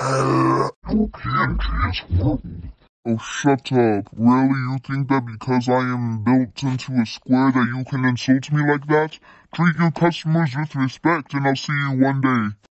Your PNG is horrible. Oh, shut up. Really? You think that because I am built into a square that you can insult me like that? Treat your customers with respect and I'll see you one day.